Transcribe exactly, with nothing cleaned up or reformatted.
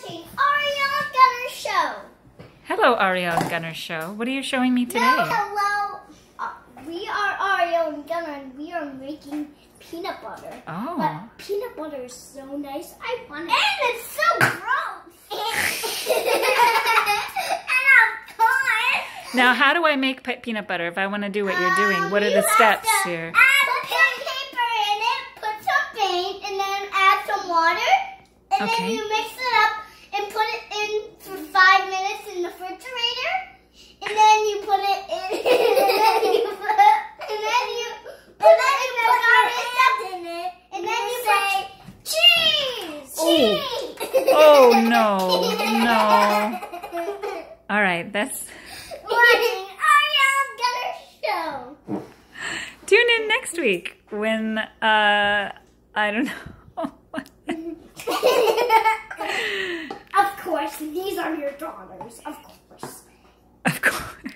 watching Ahrielle and Gunnar show. Hello, Ahrielle and Gunnar show. What are you showing me today? No, hello. Uh, we are Ahrielle and Gunnar, and we are making peanut butter. Oh. But peanut butter is so nice. I want it. And it's so gross. And I'm gone. Now, how do I make pe peanut butter if I want to do what you're doing? Um, What are you the have steps to here? Add paper in it, put some paint, and then add some water. And Okay. then you mix it up and put it in for five minutes in the refrigerator. And then you put it in. And then you put, and then you, and then you put garbage up in it. And then you say, cheese! Oh. Cheese! Oh, no. No. All right, that's... Watching Ahrielle Gunnar show. Tune in next week when, uh, I don't know. Of course, these are your daughters. Of course. Of course.